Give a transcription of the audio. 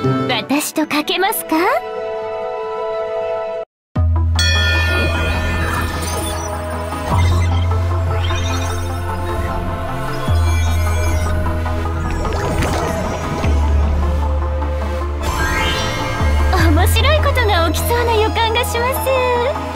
私とかけますか？面白いことが起きそうな予感がします。